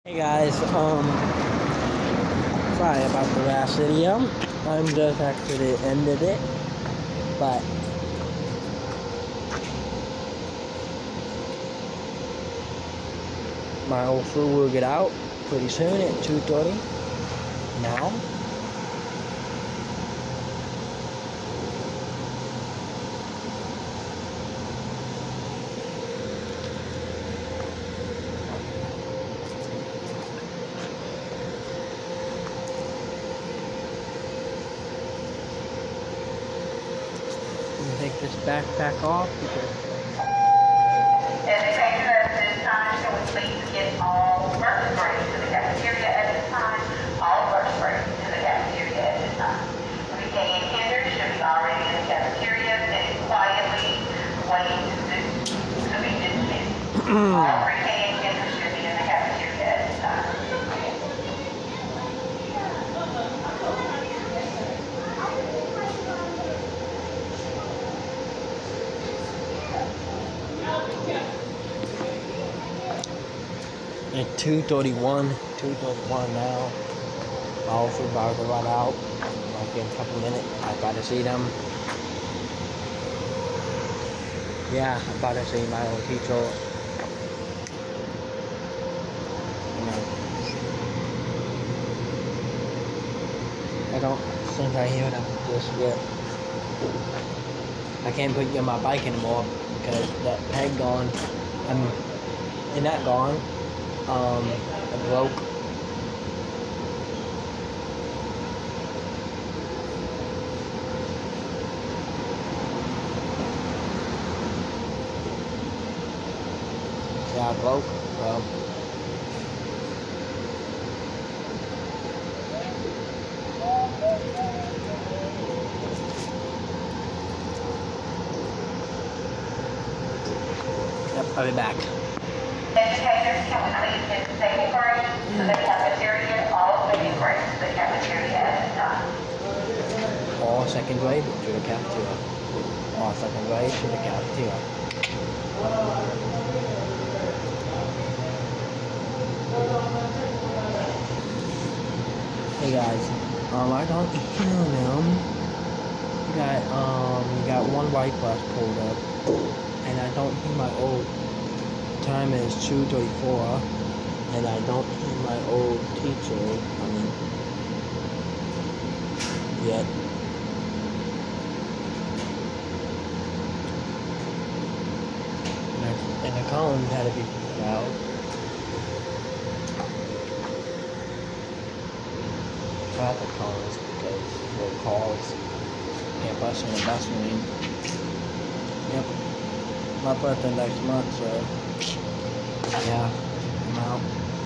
Hey guys, sorry about the last video. I'm just actually ended it, but my old food will get out pretty soon at 2:30 now. Take this backpack off because this time, can we please get all vertebrates to the cafeteria at this time? All vertebrates to the cafeteria at this time. VK and Kendra should be already in the cafeteria, sitting quietly, waiting to be dismissed. All VK and Kendra should be in the cafeteria at this time. at 2:31 now. My old food bars are right out. Like in a couple minutes, I gotta see them. Yeah, I'm about to see my old teacher. I don't think I hear them just yet. I can't put you on my bike anymore because that peg gone. And that gone. It broke. Yeah, it broke. Well. Yep, I'll be back. Educators, can we please get the second grade to the cafeteria? All second grade to the cafeteria at this time. All second grade to the cafeteria. All second grade to the cafeteria. Hey guys, I don't hear them. You got one white bus pulled up, and I don't hear my old time is 2:34, and I don't hear my old teacher coming yet. And the cones had to be put out. Traffic cones because for cars can't bus in the bus lane. Yep. My birthday next month, so yeah, I'm out.